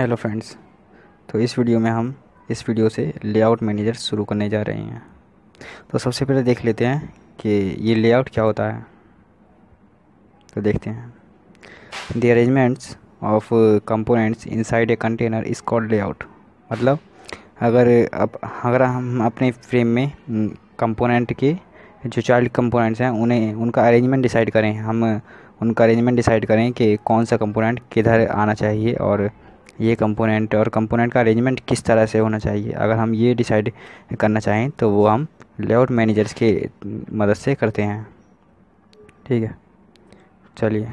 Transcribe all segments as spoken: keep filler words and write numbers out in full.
Hello friends. तो इस video में हम इस वीडियो से लेआउट मैनेजर शुरू करने जा रहे हैं। तो सबसे पहले देख लेते हैं कि ये लेआउट क्या होता है। तो देखते हैं। The arrangements of components inside a container is called layout. मतलब अगर अब अगर हम अपने फ्रेम में कंपोनेंट के जो चाइल्ड कंपोनेंट्स हैं उन्हें उनका अरेंजमेंट डिसाइड करें, हम उनका अरेंजमेंट डिसाइड करें कि कौन सा कंपोनेंट किधर आना चाहिए और ये कंपोनेंट और कंपोनेंट का अरेंजमेंट किस तरह से होना चाहिए। अगर हम ये डिसाइड करना चाहें तो वो हम लेआउट मैनेजर्स के मदद से करते हैं। ठीक है, चलिए।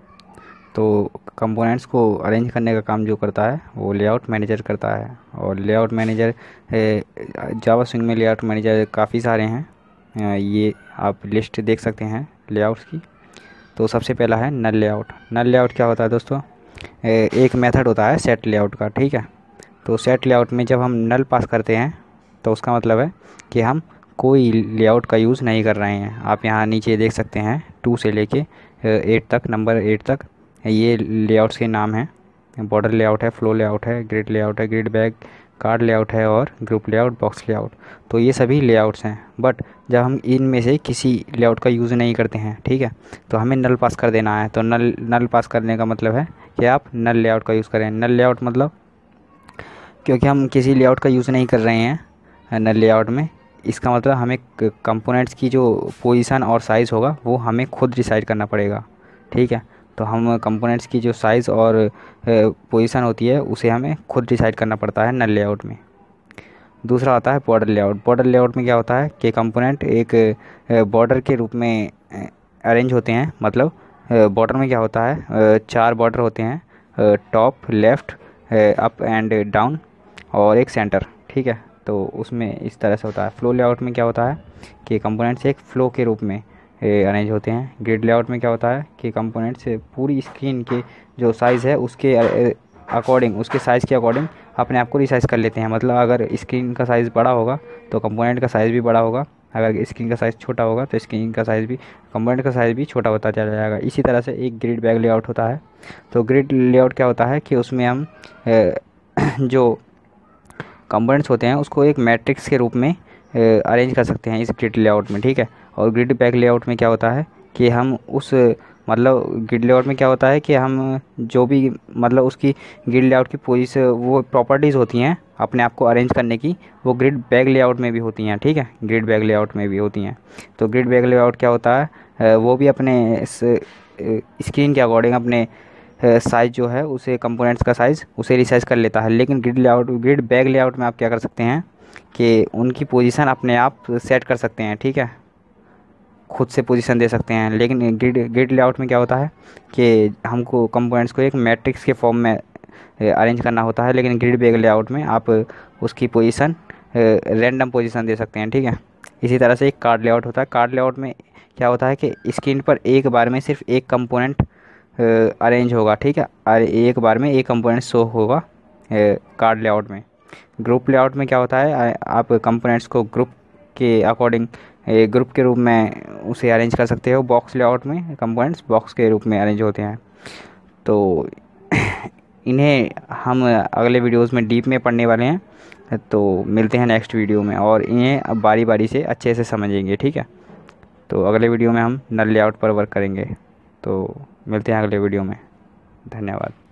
तो कंपोनेंट्स को अरेंज करने का काम जो करता है वो लेआउट मैनेजर करता है। और लेआउट मैनेजर जावा स्विंग में लेआउट मैनेजर काफ़ी सारे हैं, ये आप लिस्ट देख सकते हैं लेआउट्स की। तो सबसे पहला है नल लेआउट। नल लेआउट क्या होता है दोस्तों? एक मेथड होता है सेट लेआउट का। ठीक है, तो सेट लेआउट में जब हम नल पास करते हैं तो उसका मतलब है कि हम कोई लेआउट का यूज़ नहीं कर रहे हैं। आप यहाँ नीचे देख सकते हैं टू से लेके एट तक, नंबर एट तक ये लेआउट्स के नाम हैं। बॉर्डर लेआउट है, फ्लो लेआउट है, ग्रिड लेआउट है, ग्रिड बैग, कार्ड लेआउट है और ग्रुप लेआउट, बॉक्स लेआउट। तो ये सभी लेआउट्स हैं, बट जब हम इनमें से किसी लेआउट का यूज़ नहीं करते हैं, ठीक है, तो हमें नल पास कर देना है। तो नल नल पास करने का मतलब है कि आप नल लेआउट का यूज़ करें। नल लेआउट मतलब क्योंकि हम किसी लेआउट का यूज़ नहीं कर रहे हैं नल लेआउट में, इसका मतलब हमें कंपोनेंट्स की जो पोजीशन और साइज़ होगा वो हमें खुद डिसाइड करना पड़ेगा। ठीक है, तो हम कंपोनेंट्स की जो साइज़ और पोजीशन होती है उसे हमें खुद डिसाइड करना पड़ता है नल लेआउट में। दूसरा आता है बॉर्डर लेआउट। बॉर्डर लेआउट में क्या होता है कि कंपोनेंट एक बॉर्डर के रूप में अरेंज होते हैं। मतलब बॉर्डर में क्या होता है, चार बॉर्डर होते हैं, top, left, up and down और एक सेंटर। ठीक है, तो उसमें इस तरह से होता है। फ्लो लेआउट में क्या होता है कि कंपोनेंट्स एक फ्लो के रूप में अरेंज होते हैं। ग्रिड लेआउट में क्या होता है कि कंपोनेंट्स पूरी स्क्रीन के जो साइज़ है उसके अकॉर्डिंग, उसके साइज़ के अकॉर्डिंग अपने आप को रिसाइज़ कर लेते हैं। मतलब अगर स्क्रीन का साइज़ बड़ा होगा तो कंपोनेंट का साइज़ भी बड़ा होगा, अगर स्क्रीन का साइज़ छोटा होगा तो स्क्रीन का साइज़ भी, कंपोनेंट का साइज़ भी छोटा होता चला जाएगा। इसी तरह से एक ग्रिड बैग लेआउट होता है। तो ग्रिड लेआउट क्या होता है कि उसमें हम जो कंपोनेंट्स होते हैं उसको एक मैट्रिक्स के रूप में अरेंज कर सकते हैं इस ग्रिड लेआउट में। ठीक है, और ग्रिड बैग लेआउट में क्या होता है कि हम उस मतलब ग्रिड लेआउट में क्या होता है कि हम जो भी मतलब उसकी ग्रिड लेआउट की पोजीशन, वो प्रॉपर्टीज़ होती हैं अपने आप को अरेंज करने की, वो ग्रिड बैग लेआउट में भी होती हैं। ठीक है, ग्रिड बैग लेआउट में भी होती हैं। तो ग्रिड बैग लेआउट क्या होता है, वो भी अपने स्क्रीन के अकॉर्डिंग अपने साइज़ जो है उसे, कंपोनेंट्स का साइज़ उसे रिसाइज कर लेता है। लेकिन grid layout, grid bag layout में आप क्या कर सकते हैं कि उनकी पोजीशन अपने आप सेट कर सकते हैं। ठीक है, खुद से पोजीशन दे सकते हैं। लेकिन ग्रिड ग्रिड लेआउट में क्या होता है कि हमको कंपोनेंट्स को एक मैट्रिक्स के फॉर्म में अरेंज करना होता है। लेकिन ग्रिड बैग लेआउट में आप उसकी पोजीशन रैंडम पोजीशन दे सकते हैं। ठीक है, इसी तरह से एक कार्ड लेआउट होता है। कार्ड लेआउट में क्या होता है कि स्क्रीन पर एक बार में सिर्फ एक कंपोनेंट अरेंज होगा। ठीक है, और एक बार में एक कंपोनेंट शो होगा कार्ड लेआउट में। ग्रुप लेआउट में क्या होता है, आप कंपोनेंट्स को ग्रुप के अकॉर्डिंग एक ग्रुप के रूप में उसे अरेंज कर सकते हो। बॉक्स लेआउट में कंपोनेंट्स बॉक्स के रूप में अरेंज होते हैं। तो इन्हें हम अगले वीडियोस में डीप में पढ़ने वाले हैं। तो मिलते हैं नेक्स्ट वीडियो में और इन्हें अब बारी बारी से अच्छे से समझेंगे। ठीक है, तो अगले वीडियो में हम नल लेआउट पर वर्क करेंगे। तो मिलते हैं अगले वीडियो में। धन्यवाद।